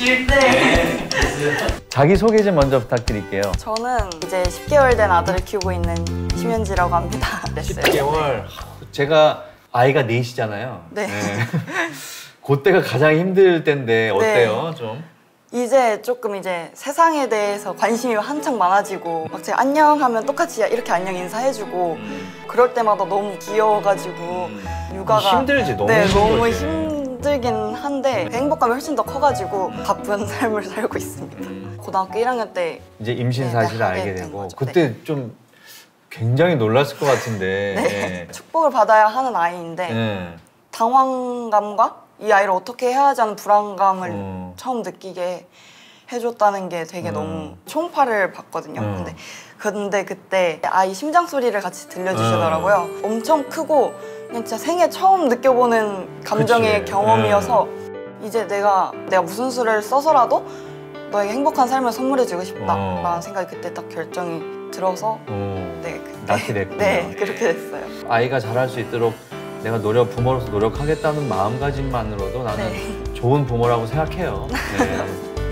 씨. 네. 자기 소개 좀 먼저 부탁드릴게요. 저는 이제 10개월 된 아들을 키우고 있는 심현지라고 합니다. 10개월. 제가 아이가 넷이잖아요. 네. 그때가 가장 힘들 때인데 어때요? 네. 좀? 이제 조금 이제 세상에 대해서 관심이 한창 많아지고 막 제가 안녕 하면 똑같이 이렇게 안녕 인사해주고 그럴 때마다 너무 귀여워가지고 육아가 힘들지. 너무 네, 힘든 너무 거지. 힘들긴 한데 행복감이 훨씬 더 커가지고 바쁜 삶을 살고 있습니다. 고등학교 1학년 때 이제 임신 사실을 네, 알게 하게 된 되고 거죠. 그때 네. 좀 굉장히 놀랐을 것 같은데. 네. 축복을 받아야 하는 아이인데 네. 당황감과 이 아이를 어떻게 해야 하지 하는 불안감을 처음 느끼게 해줬다는 게 되게 너무 초음파를 봤거든요. 근데 그때 아이 심장 소리를 같이 들려주시더라고요. 엄청 크고 그냥 진짜 생애 처음 느껴보는 감정의 그치. 경험이어서 이제 내가 무슨 수를 써서라도 너에게 행복한 삶을 선물해주고 싶다라는 생각이 그때 딱 결정이 들어서 네, 낳게 됐군요. 네, 그렇게 됐어요. 아이가 잘할 수 있도록 내가 부모로서 노력하겠다는 마음가짐만으로도 나는 네. 좋은 부모라고 생각해요. 네.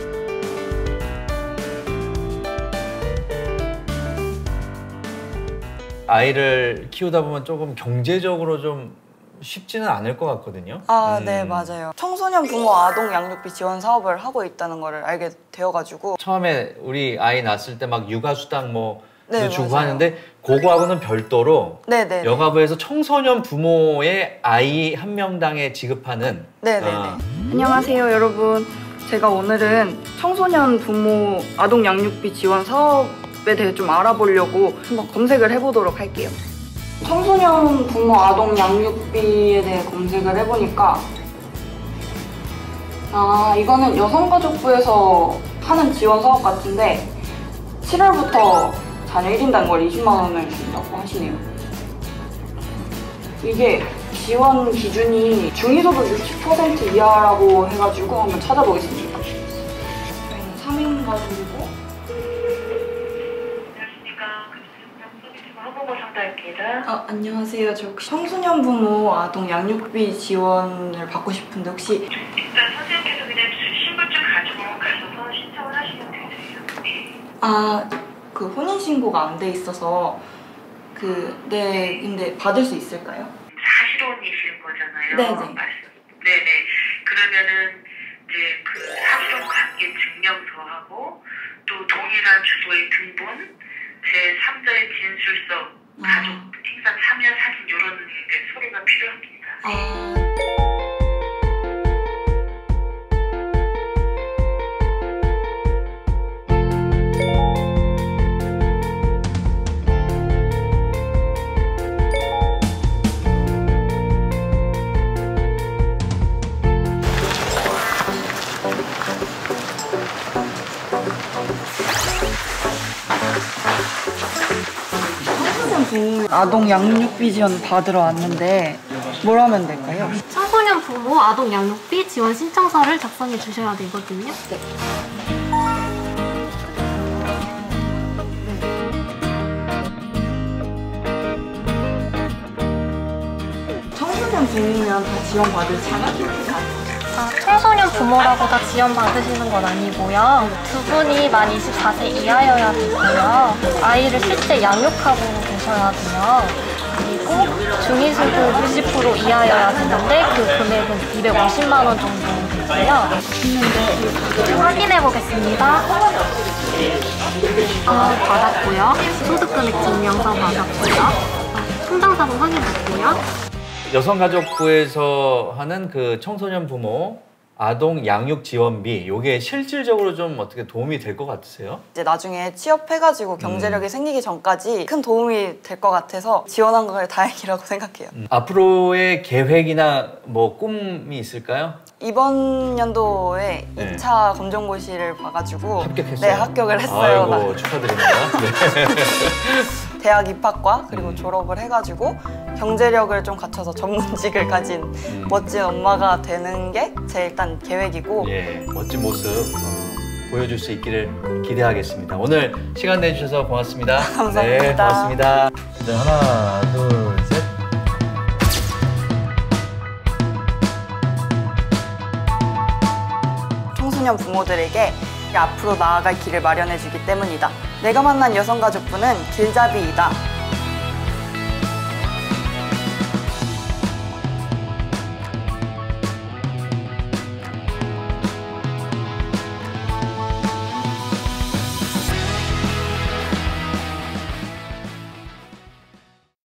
아이를 키우다 보면 조금 경제적으로 좀 쉽지는 않을 것 같거든요. 네, 맞아요. 청소년 부모 아동 양육비 지원 사업을 하고 있다는 거를 알게 되어가지고 처음에 우리 아이 낳았을 때 막 육아수당 뭐 네, 주고 맞아요. 하는데 그거하고는 별도로 네네. 여가부에서 청소년 부모의 아이 한 명당에 지급하는 네네네. 안녕하세요, 여러분. 제가 오늘은 청소년 부모 아동 양육비 지원 사업에 대해 좀 알아보려고 한번 검색을 해보도록 할게요. 청소년 부모 아동 양육비에 대해 검색을 해보니까 이거는 여성가족부에서 하는 지원 사업 같은데 7월부터 자녀 1인당 월 20만 원을 준다고 하시네요. 이게 지원 기준이 중위소득 60% 이하라고 해가지고 한번 찾아보겠습니다. 저희는 3인 가족이고. 안녕하세요. 저 혹시 청소년 부모 아동 양육비 지원을 받고 싶은데 혹시 일단 선생님께서 그냥 신분증 가지고 가셔서 신청을 하시면 되세요. 그 혼인신고가 안 돼 있어서 네, 근데 받을 수 있을까요? 사실혼이신 거잖아요. 네네. 네네. 그러면은 이제 그 사실혼 관계 증명서하고 또 동일한 주소의 등본, 제3자의 진술서, 가족 행사 참여 사진 이런 서류가 필요합니다. 아동 양육비 지원 받으러 왔는데 뭘 하면 될까요? 청소년 부모 아동 양육비 지원 신청서를 작성해 주셔야 되거든요. 네. 청소년 부모면 다 지원 받을 자격이 청소년 부모라고 다 지원 받으시는 건 아니고요. 두 분이 만 24세 이하여야 되고요. 아이를 실제 양육하고 계셔야 돼요. 그리고 중위소득 60% 이하여야 되는데 그 금액은 250만 원 정도 되고요. 확인해 보겠습니다. 받았고요. 소득금액 증명서 받았고요. 통장사본 확인했고요. 여성가족부에서 하는 그 청소년 부모 아동 양육 지원비 요게 실질적으로 좀 어떻게 도움이 될 것 같으세요? 이제 나중에 취업해가지고 경제력이 생기기 전까지 큰 도움이 될 것 같아서 지원한 걸 다행이라고 생각해요. 앞으로의 계획이나 뭐 꿈이 있을까요? 이번 연도에 네. 2차 검정고시를 봐가지고 합격했어요? 네, 합격을 했어요. 아이고 축하드립니다. 네. 대학 입학과 그리고 졸업을 해가지고 경제력을 좀 갖춰서 전문직을 가진 멋진 엄마가 되는 게 제 일단 계획이고 예, 멋진 모습 보여줄 수 있기를 기대하겠습니다. 오늘 시간 내주셔서 고맙습니다. 감사합니다. 네, 고맙습니다. 네, 하나, 둘, 셋. 청소년 부모들에게 앞으로 나아갈 길을 마련해주기 때문이다. 내가 만난 여성가족부는 길잡이이다.